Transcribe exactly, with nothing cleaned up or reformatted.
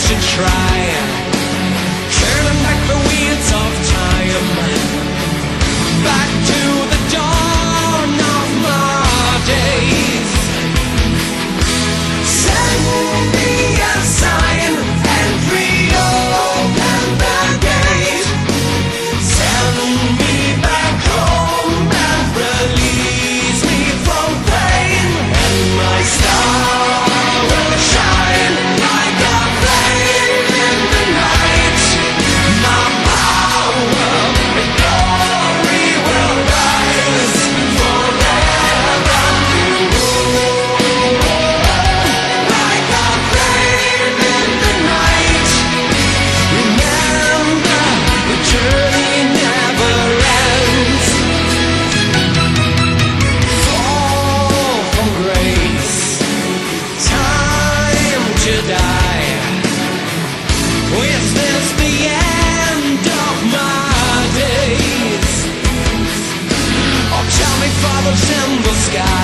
should try turning back the wheels of time, back to the dawn of my days. Send me a sign and reopen the gate. Send me back home and release me from pain, and my star will shine like a flame in the night. My power and glory will rise forever. Like a flame in the night. Remember, the journey never ends. Fall from grace, time to die. Is this the end of my days? Oh, tell me, fathers in the sky,